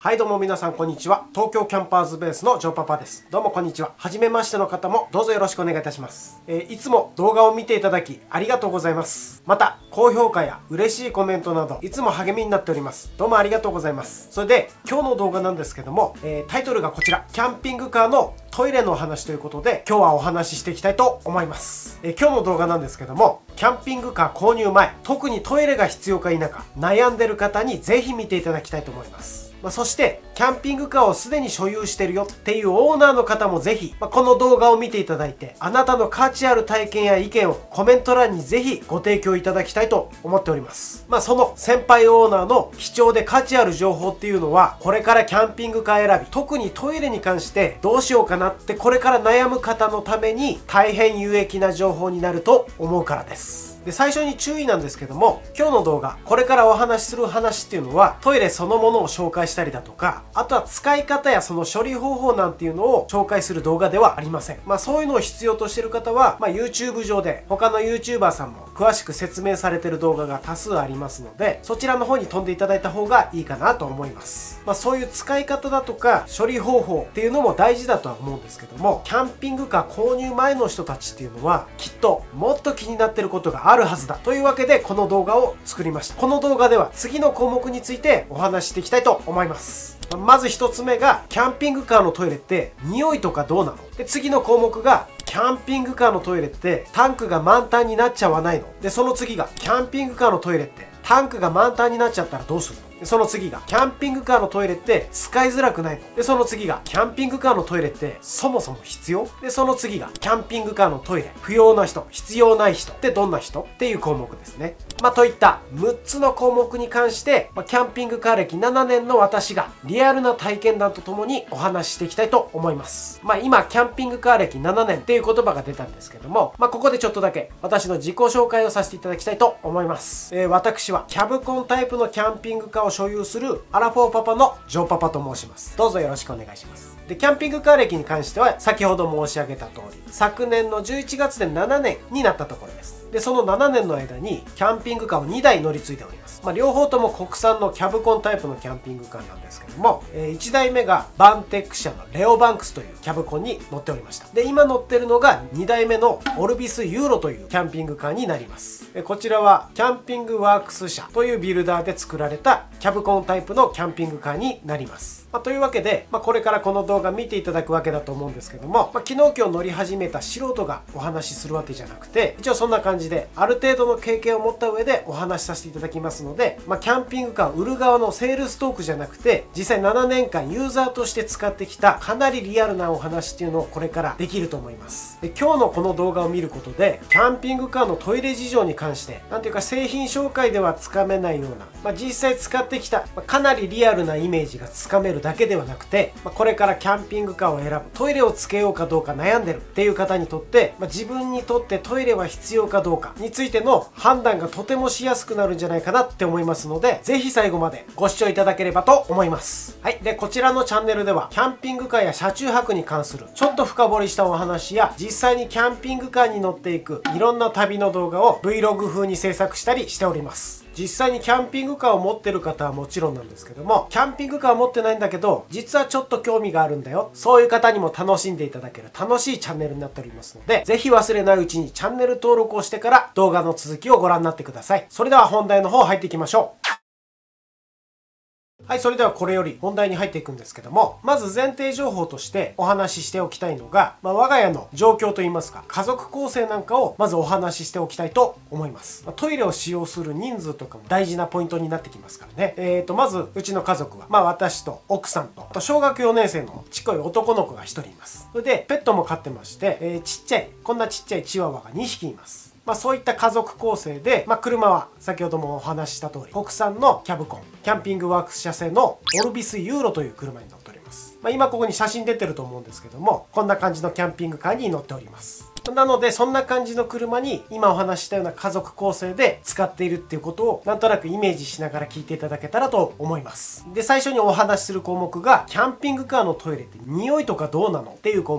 はいどうも皆さんこんにちは。東京キャンパーズベースのジョーパパです。どうもこんにちは。初めましての方もどうぞよろしくお願いいたします。いつも動画を見ていただきありがとうございます。また高評価や嬉しいコメントなどいつも励みになっております。どうもありがとうございます。それで今日の動画なんですけども、タイトルがこちら、キャンピングカーのトイレのお話ということで今日はお話ししていきたいと思います。今日の動画なんですけども、キャンピングカー購入前、特にトイレが必要か否か悩んでる方にぜひ見ていただきたいと思います。そしてキャンピングカーをすでに所有してるよっていうオーナーの方もぜひ、この動画を見ていただいて、あなたの価値ある体験や意見をコメント欄にぜひご提供いただきたいと思っております。その先輩オーナーの貴重で価値ある情報っていうのは、これからキャンピングカー選び、特にトイレに関してどうしようかなってこれから悩む方のために大変有益な情報になると思うからです。で、最初に注意なんですけども、今日の動画、これからお話しする話っていうのは、トイレそのものを紹介したりだとか、あとは使い方やその処理方法なんていうのを紹介する動画ではありません。そういうのを必要としている方は、YouTube 上で他の YouTuber さんも詳しく説明されている動画が多数ありますので、そちらの方に飛んでいただいた方がいいかなと思います。そういう使い方だとか、処理方法っていうのも大事だとは思うんですけども、キャンピングカー購入前の人たちっていうのは、きっともっと気になってることがあるはずだというわけでこの動画を作りました。この動画では次の項目についてお話ししていきたいと思います。まず1つ目が、キャンピングカーのトイレって匂いとかどうなの？で、次の項目が、キャンピングカーのトイレってタンクが満タンになっちゃわないの？で、その次が、キャンピングカーのトイレってタンクが満タンになっちゃったらどうするの？で、その次が、キャンピングカーのトイレって使いづらくないの？で、その次が、キャンピングカーのトイレってそもそも必要？で、その次が、キャンピングカーのトイレ不要な人、必要ない人ってどんな人？っていう項目ですね。といった6つの項目に関して、キャンピングカー歴7年の私がリアルな体験談とともにお話ししていきたいと思います。今、キャンピングカー歴7年っていう言葉が出たんですけども、ここでちょっとだけ私の自己紹介をさせていただきたいと思います。私はキャブコンタイプのキャンピングカーを所有するアラフォーパパのジョーパパと申します。どうぞよろしくお願いします。で、キャンピングカー歴に関しては先ほど申し上げた通り、昨年の11月で7年になったところです。で、その7年の間にキャンピングカーを2台乗り継いでおります。両方とも国産のキャブコンタイプのキャンピングカーなんですけども、1台目がバンテック社のレオバンクスというキャブコンに乗っておりました。で、今乗ってるのが2台目のオルビスユーロというキャンピングカーになります。こちらはキャンピングワークス社というビルダーで作られたキャブコンタイプのキャンピングカーになります。というわけで、これからこの動画見ていただくわけだと思うんですけども、昨日今日乗り始めた素人がお話しするわけじゃなくて、一応そんな感じである程度の経験を持った上でお話しさせていただきますので、キャンピングカーを売る側のセールストークじゃなくて、実際7年間ユーザーとして使ってきたかなりリアルなお話っていうのをこれからできると思います。で、今日のこの動画を見ることで、キャンピングカーのトイレ事情に関して、なんていうか製品紹介ではつかめないような、実際使ってきた、かなりリアルなイメージがつかめるだけではなくて、これからキャンピングカーを選ぶ、トイレをつけようかどうか悩んでるっていう方にとって、自分にとってトイレは必要かどうかについての判断がとてもしやすくなるんじゃないかなって思いますので、ぜひ最後までご視聴いただければと思います。はい。で、こちらのチャンネルでは、キャンピングカーや車中泊に関するちょっと深掘りしたお話や、実際にキャンピングカーに乗っていくいろんな旅の動画を Vlog 風に制作したりしております。実際にキャンピングカーを持ってる方はもちろんなんですけども、キャンピングカーを持ってないんだけど、実はちょっと興味があるんだよ。そういう方にも楽しんでいただける楽しいチャンネルになっておりますので、ぜひ忘れないうちにチャンネル登録をしてから動画の続きをご覧になってください。それでは本題の方入っていきましょう。はい、それではこれより本題に入っていくんですけども、まず前提情報としてお話ししておきたいのが、我が家の状況といいますか、家族構成なんかをまずお話ししておきたいと思います。トイレを使用する人数とかも大事なポイントになってきますからね。まず、うちの家族は、私と奥さんと、あと小学4年生のちっこい男の子が1人います。それで、ペットも飼ってまして、こんなちっちゃいチワワが2匹います。そういった家族構成で、車は先ほどもお話しした通り、国産のキャブコン、キャンピングワークス社製のオルビスユーロという車に乗っております。今ここに写真出てると思うんですけども、こんな感じのキャンピングカーに乗っております。なので、そんな感じの車に今お話ししたような家族構成で使っているっていうことをなんとなくイメージしながら聞いていただけたらと思います。で、最初にお話しする項目が、キャンピングカーのトイレって匂いとかどうなのっていう項目。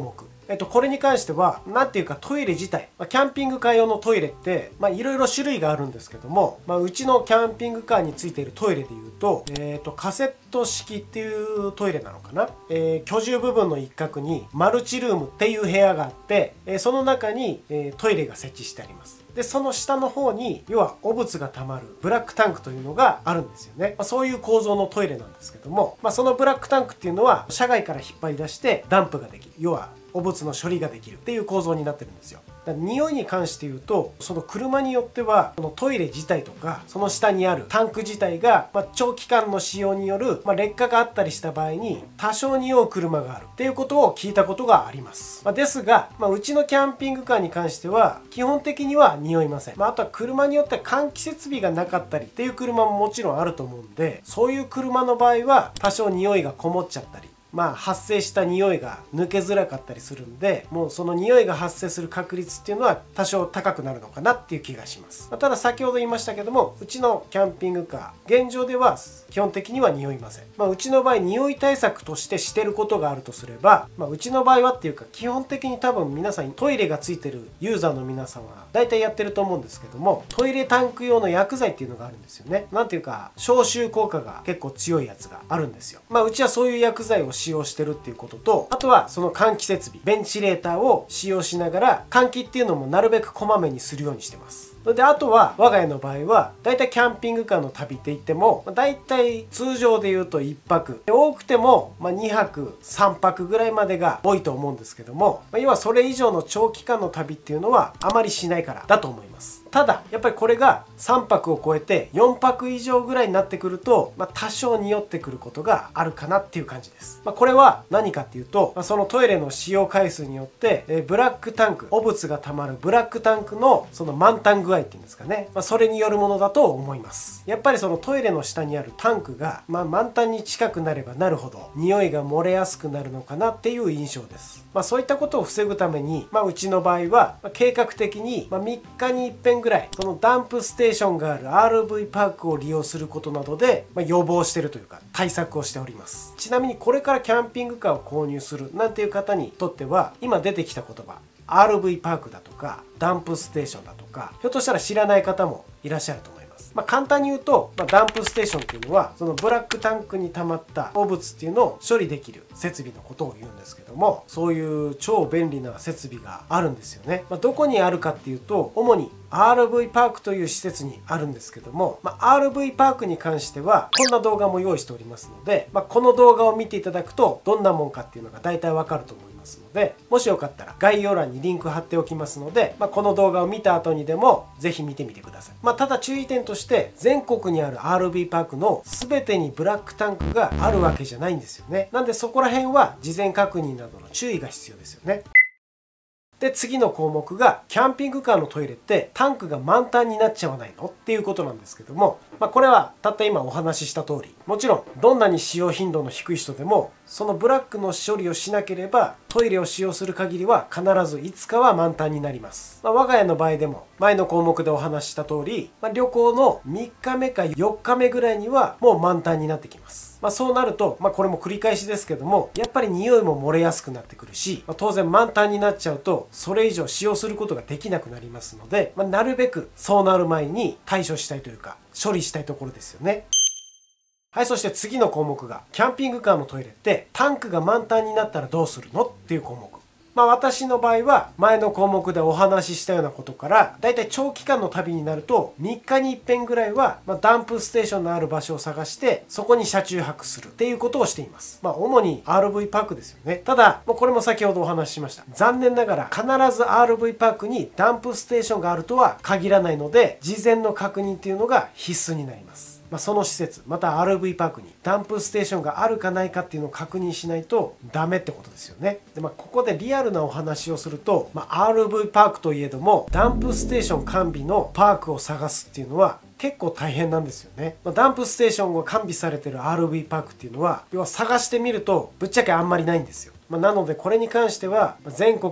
これに関しては、なんていうかトイレ自体、キャンピングカー用のトイレって、いろいろ種類があるんですけども、うちのキャンピングカーについているトイレでいうと、カセット式っていうトイレなのかな、居住部分の一角にマルチルームっていう部屋があって、その中に、トイレが設置してあります。でその下の方に要は汚物がたまるブラックタンクというのがあるんですよね。そういう構造のトイレなんですけども、そのブラックタンクっていうのは車外から引っ張り出してダンプができる、要は汚物の処理ができるっていう構造になってるんですよ。だから匂いに関して言うと、その車によってはこのトイレ自体とかその下にあるタンク自体が、長期間の使用による、劣化があったりした場合に多少匂う車があるっていうことを聞いたことがあります。ですが、うちのキャンピングカーに関しては基本的には匂いません。あとは車によっては換気設備がなかったりっていう車ももちろんあると思うんで、そういう車の場合は多少匂いがこもっちゃったり、発生した匂いが抜けづらかったりするんで、もうその匂いが発生する確率っていうのは多少高くなるのかなっていう気がします。ただ先ほど言いましたけども、うちのキャンピングカー現状では基本的には匂いません。うちの場合匂い対策としてしてることがあるとすれば、うちの場合はっていうか基本的に多分皆さんトイレがついてるユーザーの皆さんは大体やってると思うんですけども、トイレタンク用の薬剤っていうのがあるんですよね。なんていうか消臭効果が結構強いやつがあるんですよ。うちはそういう薬剤を使用してるっていうことと、あとはその換気設備ベンチレーターを使用しながら換気っていうのもなるべくこまめにするようにしてます。であとは我が家の場合はだいたいキャンピングカーの旅って言ってもだいたい通常で言うと1泊多くても2泊3泊ぐらいまでが多いと思うんですけども、要はそれ以上の長期間の旅っていうのはあまりしないからだと思います。ただやっぱりこれが3泊を超えて4泊以上ぐらいになってくると、多少匂ってくることがあるかなっていう感じです。これは何かっていうと、そのトイレの使用回数によってブラックタンク、汚物がたまるブラックタンクのその満タン具合っていうんですかね、それによるものだと思います。やっぱりそのトイレの下にあるタンクが、満タンに近くなればなるほど匂いが漏れやすくなるのかなっていう印象です。そういったことを防ぐために、うちの場合は計画的に3日に一遍ぐらいそのダンプステーションがある RV パークを利用することなどで、予防しているというか対策をしております。ちなみにこれからキャンピングカーを購入するなんていう方にとっては、今出てきた言葉 RV パークだとかダンプステーションだとか、ひょっとしたら知らない方もいらっしゃると思います。簡単に言うと、ダンプステーションっていうのはそのブラックタンクに溜まった汚物っていうのを処理できる設備のことを言うんですけども、そういう超便利な設備があるんですよね。どこにあるかっていうと、主に RV パークという施設にあるんですけども、RV パークに関してはこんな動画も用意しておりますので、この動画を見ていただくとどんなもんかっていうのが大体わかると思いますので、もしよかったら概要欄にリンク貼っておきますので、この動画を見た後にでもぜひ見てみてください。ただ注意点として全国にある RV パークの全てにブラックタンクがあるわけじゃないんですよね。なんでそこら辺は事前確認などの注意が必要ですよね。で次の項目がキャンピングカーのトイレってタンクが満タンになっちゃわないのっていうことなんですけども、これはたった今お話しした通り、もちろんどんなに使用頻度の低い人でもそのブラックの処理をしなければトイレを使用する限りは必ずいつかは満タンになります。我が家の場合でも前の項目でお話しした通り、旅行の3日目か4日目ぐらいにはもう満タンになってきます。そうなると、これも繰り返しですけども、やっぱり匂いも漏れやすくなってくるし、当然満タンになっちゃうとそれ以上使用することができなくなりますので、なるべくそうなる前に対処したいというか処理したいところですよね。はい、そして次の項目がキャンピングカーのトイレってタンクが満タンになったらどうするのっていう項目。私の場合は前の項目でお話ししたようなことから、だいたい長期間の旅になると3日に一遍ぐらいはダンプステーションのある場所を探してそこに車中泊するっていうことをしています。主に RV パークですよね。ただこれも先ほどお話ししました、残念ながら必ず RV パークにダンプステーションがあるとは限らないので、事前の確認っていうのが必須になります。その施設また RV パークにダンプステーションがあるかないかっていうのを確認しないとダメってことですよね。で、ここでリアルなお話をすると、RV パークといえどもダンプステーション完備のパークを探すっていうのは結構大変なんですよね。ダンプステーションが完備されてる RV パークっていうのは要は探してみるとぶっちゃけあんまりないんですよ。なのでこれに関しては全国の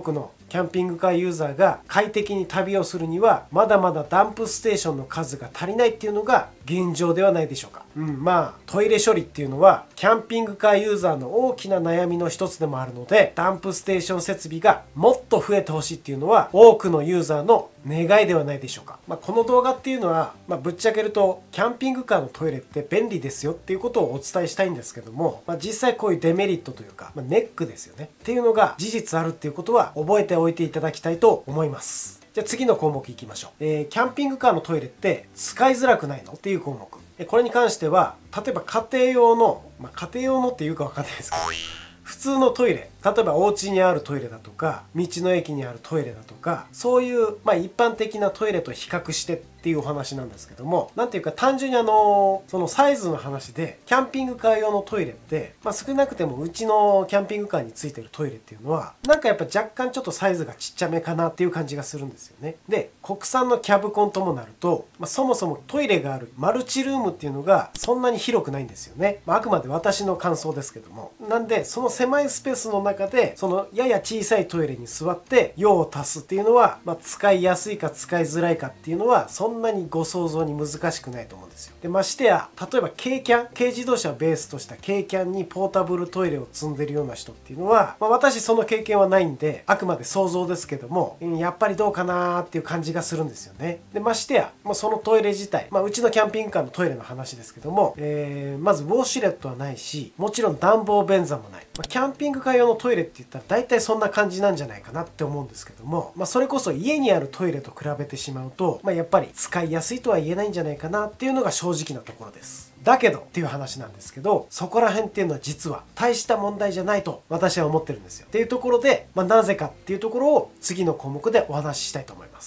キャンピングカーユーザーが快適に旅をするにはまだまだダンプステーションの数が足りないっていうのが現状ではないでしょうか。まあトイレ処理っていうのはキャンピングカーユーザーの大きな悩みの一つでもあるので、ダンプステーション設備がもっと増えてほしいっていうのは多くのユーザーの願いではないでしょうか。この動画っていうのは、ぶっちゃけるとキャンピングカーのトイレって便利ですよっていうことをお伝えしたいんですけども、実際こういうデメリットというか、ネックですよねっていうのが事実あるっていうことは覚えておいていただきたいと思います。じゃあ次の項目いきましょう。キャンピングカーのトイレって使いづらくないのっていう項目。これに関しては例えば家庭用の、家庭用のっていうかわかんないですけど、普通のトイレ、例えばお家にあるトイレだとか道の駅にあるトイレだとか、そういう、一般的なトイレと比較してっていうお話なんですけども、なんていうか単純にそのサイズの話で、キャンピングカー用のトイレって、少なくてもうちのキャンピングカーについてるトイレっていうのはなんかやっぱ若干ちょっとサイズがちっちゃめかなっていう感じがするんですよね。で、国産のキャブコンともなると、そもそもトイレがあるマルチルームっていうのがそんなに広くないんですよね。あくまで私の感想ですけども、なんでその狭いスペースの中でそのやや小さいトイレに座って用を足すっていうのは、使いやすいか使いづらいかっていうのはそんなにご想像に難しくないと思うんですよ。で、ましてや例えば軽自動車をベースとした軽キャンにポータブルトイレを積んでるような人っていうのは、私その経験はないんであくまで想像ですけども、やっぱりどうかなーっていう感じがするんですよね。で、ましてやもうそのトイレ自体、うちのキャンピングカーのトイレの話ですけども、まずウォシュレットはないし、もちろん暖房便座もない。キャンピングカー用のトイレって言ったら大体そんな感じなんじゃないかなって思うんですけども、それこそ家にあるトイレと比べてしまうと、やっぱり使いやすいとは言えないんじゃないかなっていうのが正直なところです。だけどっていう話なんですけど、そこら辺っていうのは実は大した問題じゃないと私は思ってるんですよ。っていうところで、なぜかっていうところを次の項目でお話ししたいと思います。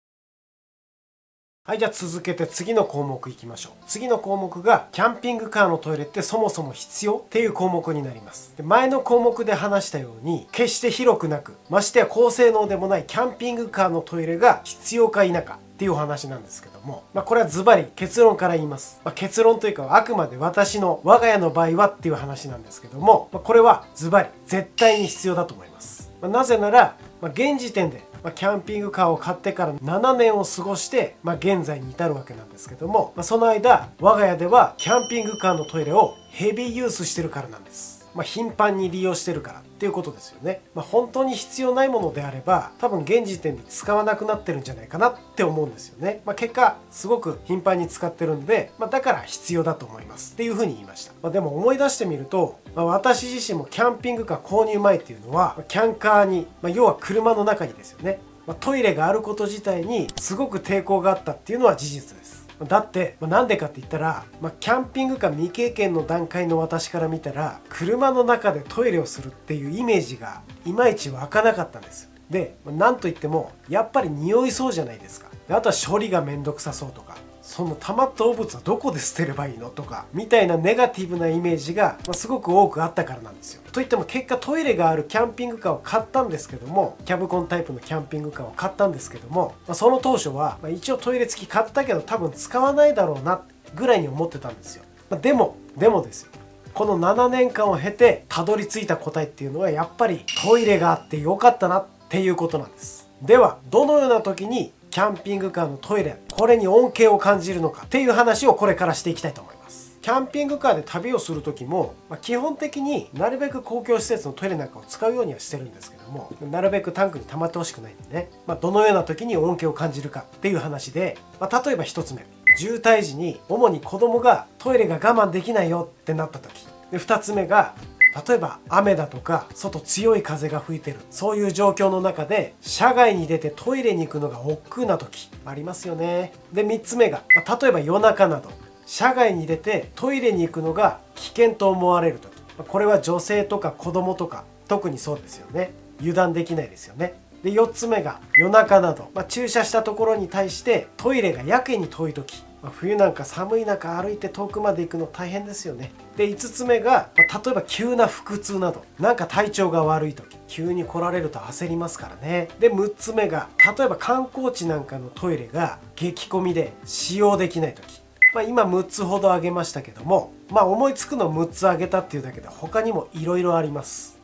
はい、じゃあ続けて次の項目いきましょう。次の項目がキャンピングカーのトイレってそもそも必要っていう項目になります。で、前の項目で話したように決して広くなく、ましてや高性能でもないキャンピングカーのトイレが必要か否かっていうお話なんですけども、これはズバリ結論から言います。結論というかあくまで私の我が家の場合はっていう話なんですけども、これはズバリ絶対に必要だと思います。なぜなら、現時点でキャンピングカーを買ってから7年を過ごして、現在に至るわけなんですけども、その間我が家ではキャンピングカーのトイレをヘビーユースしてるからなんです。頻繁に利用してるからっていうことですよね。本当に必要ないものであれば多分現時点で使わなくなってるんじゃないかなって思うんですよね。結果すごく頻繁に使ってるんで、だから必要だと思いますっていうふうに言いました。でも思い出してみると、私自身もキャンピングカー購入前っていうのはキャンカーに、要は車の中にですよね、トイレがあること自体にすごく抵抗があったっていうのは事実です。だって、なんでかって言ったら、キャンピングカー未経験の段階の私から見たら車の中でトイレをするっていうイメージがいまいち湧かなかったんです。で、なんといってもやっぱり匂いそうじゃないですか。あとは処理がめんどくさそうとか、その溜まった汚物はどこで捨てればいいのとかみたいなネガティブなイメージがすごく多くあったからなんですよ。といっても結果トイレがあるキャンピングカーを買ったんですけども、キャブコンタイプのキャンピングカーを買ったんですけども、その当初は一応トイレ付き買ったけど多分使わないだろうなぐらいに思ってたんですよ。でもですよ、この7年間を経てたどり着いた答えっていうのはやっぱりトイレがあってよかったなっていうことなんです。ではどのような時にキャンピングカーのトイレ、これに恩恵を感じるのかっていう話をこれからしていきたいと思います。キャンピングカーで旅をする時も、基本的になるべく公共施設のトイレなんかを使うようにはしてるんですけども、なるべくタンクに溜まってほしくないんでね、どのような時に恩恵を感じるかっていう話で、例えば1つ目、渋滞時に主に子供がトイレが我慢できないよってなった時で、2つ目が例えば雨だとか外強い風が吹いてる、そういう状況の中で車外に出てトイレに行くのが億劫な時ありますよね。で、3つ目が例えば夜中など車外に出てトイレに行くのが危険と思われる時、これは女性とか子供とか特にそうですよね。油断できないですよね。で、4つ目が夜中など、駐車したところに対してトイレがやけに遠い時、冬なんか寒い中歩いて遠くまで行くの大変ですよね。で、5つ目が例えば急な腹痛など、なんか体調が悪い時、急に来られると焦りますからね。で、6つ目が例えば観光地なんかのトイレが激混みで使用できない時、今6つほど挙げましたけども、思いつくの6つ挙げたっていうだけで他にもいろいろあります。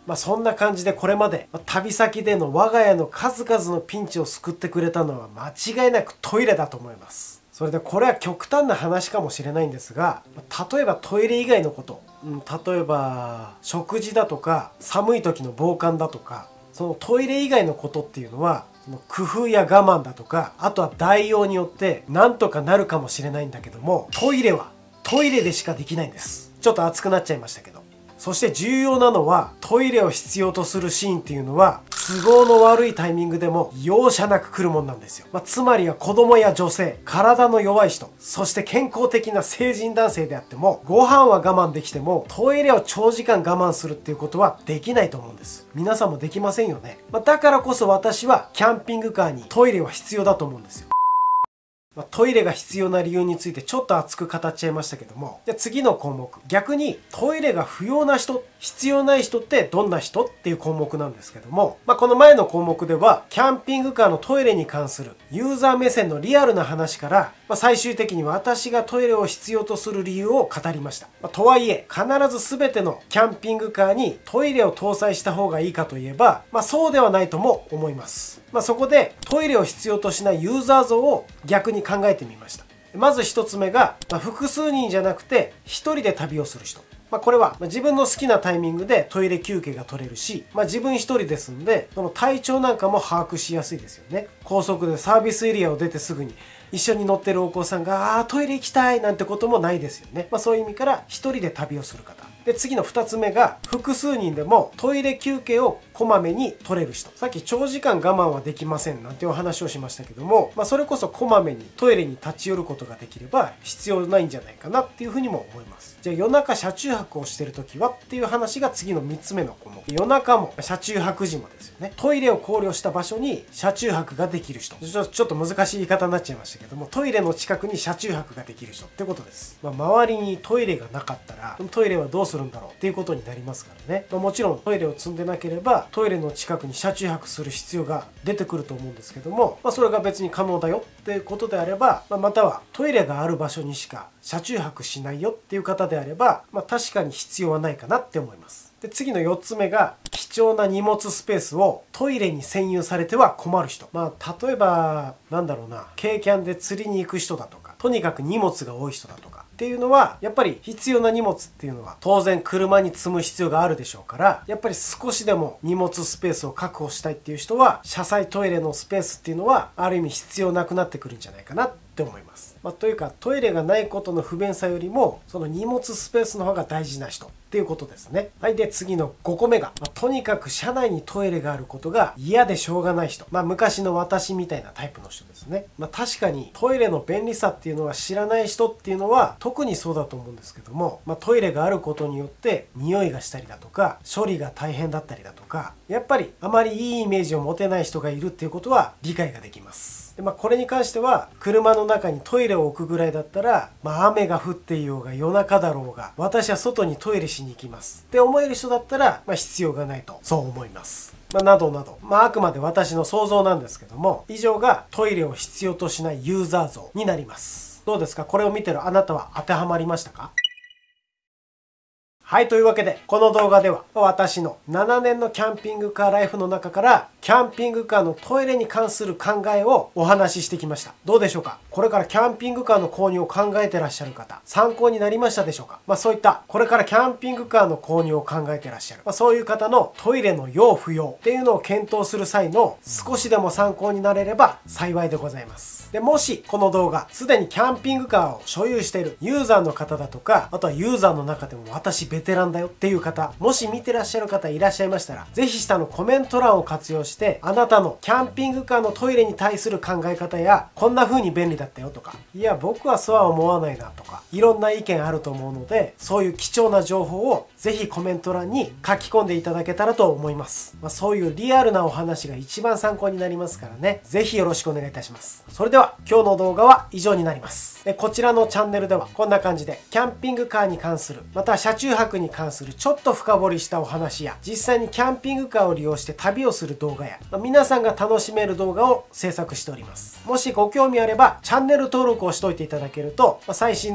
そんな感じでこれまで旅先での我が家の数々のピンチを救ってくれたのは間違いなくトイレだと思います。それでこれは極端な話かもしれないんですが、例えばトイレ以外のこと、例えば食事だとか寒い時の防寒だとか、そのトイレ以外のことっていうのはその工夫や我慢だとか、あとは代用によってなんとかなるかもしれないんだけども、トイレはトイレでしかできないんです。ちょっと熱くなっちゃいましたけど。そして重要なのは、トイレを必要とするシーンっていうのは都合の悪いタイミングでも容赦なく来るもんなんですよ。つまりは子供や女性、体の弱い人、そして健康的な成人男性であっても、ご飯は我慢できてもトイレを長時間我慢するっていうことはできないと思うんです。皆さんもできませんよね。だからこそ私はキャンピングカーにトイレは必要だと思うんですよ。トイレが必要な理由についてちょっと熱く語っちゃいましたけども、じゃあ次の項目、逆にトイレが不要な人、必要ない人ってどんな人っていう項目なんですけども、この前の項目ではキャンピングカーのトイレに関するユーザー目線のリアルな話から、最終的に私がトイレを必要とする理由を語りました。とはいえ必ず全てのキャンピングカーにトイレを搭載した方がいいかといえば、そうではないとも思います。そこでトイレを必要としないユーザー像を逆に考えてみました。まず一つ目が、複数人じゃなくて一人で旅をする人。これは自分の好きなタイミングでトイレ休憩が取れるし、自分一人ですんで、その体調なんかも把握しやすいですよね。高速でサービスエリアを出てすぐに一緒に乗ってるお子さんがトイレ行きたいなんてこともないですよね。そういう意味から一人で旅をする方。で、次の2つ目が、複数人でもトイレ休憩をこまめに取れる人。さっき長時間我慢はできませんなんていうお話をしましたけども、それこそこまめにトイレに立ち寄ることができれば必要ないんじゃないかなっていうふうにも思います。じゃあ夜中車中泊をしてるときはっていう話が次の3つ目の項目。夜中も車中泊時もですよね。トイレを考慮した場所に車中泊ができる人。ちょっと難しい言い方になっちゃいましたけども、トイレの近くに車中泊ができる人ってことです。周りにトイレがなかったら、トイレはどうするんだろうっていうことになりますからね。もちろんトイレを積んでなければトイレの近くに車中泊する必要が出てくると思うんですけども、それが別に可能だよっていうことであれば、またはトイレがある場所にしか車中泊しないよっていう方であれば、確かに必要はないかなって思います。で、次の4つ目が、貴重な荷物スペースをトイレに占有されては困る人。例えば軽キャンで釣りに行く人だとか、とにかく荷物が多い人だとかっていうのは、やっぱり必要な荷物っていうのは当然車に積む必要があるでしょうから、やっぱり少しでも荷物スペースを確保したいっていう人は、車載トイレのスペースっていうのはある意味必要なくなってくるんじゃないかなって思います。というかトイレがないことの不便さよりもその荷物スペースの方が大事な人っていうことですね。はい。で、次の5個目が、とにかく車内にトイレがあることが嫌でしょうがない人。昔の私みたいなタイプの人ですね。確かにトイレの便利さっていうのは知らない人っていうのは特にそうだと思うんですけども、トイレがあることによって匂いがしたりだとか処理が大変だったりだとか、やっぱりあまりいいイメージを持てない人がいるっていうことは理解ができます。で、これに関しては車の中にトイレを置くぐらいだったら、雨が降っていようが夜中だろうが私は外にトイレしに行きますって思える人だったら、必要がないとそう思います。などなど、あくまで私の想像なんですけども、以上がトイレを必要としないユーザー像になります。どうですか？これを見てるあなたは当てはまりましたか？はい、というわけで、この動画では私の7年のキャンピングカーライフの中から、キャンピングカーのトイレに関する考えをお話ししてきました。どうでしょうか？これからキャンピングカーの購入を考えてらっしゃる方、参考になりましたでしょうか？そういった、これからキャンピングカーの購入を考えてらっしゃる、そういう方のトイレの要不要っていうのを検討する際の少しでも参考になれれば幸いでございます。で、もしこの動画、すでにキャンピングカーを所有しているユーザーの方だとか、あとはユーザーの中でも私ベテランだよっていう方、もし見てらっしゃる方いらっしゃいましたら、ぜひ下のコメント欄を活用して、あなたのキャンピングカーのトイレに対する考え方や、こんな風に便利だったよとか、いや僕はそうは思わないなとか、いろんな意見あると思うので、そういう貴重な情報をぜひコメント欄に書き込んでいただけたらと思います。そういうリアルなお話が一番参考になりますからね、ぜひよろしくお願いいたします。それでは今日の動画は以上になります。こちらのチャンネルではこんな感じでキャンピングカーに関する、また車中泊に関するちょっと深掘りしたお話や、実際にキャンピングカーを利用して旅をする動画や、皆さんが楽しめる動画を制作しております。もしご興味あればチャンネル登録をしておいていただけると、最新の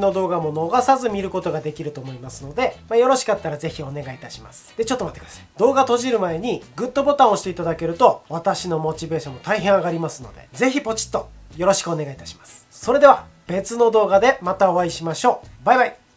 の動画も逃さず見ることができると思いますので、よろしかったらぜひお願いいたします。で、ちょっと待ってください。動画閉じる前にグッドボタンを押していただけると私のモチベーションも大変上がりますので、ぜひポチッとよろしくお願いいたします。それでは別の動画でまたお会いしましょう。バイバイ。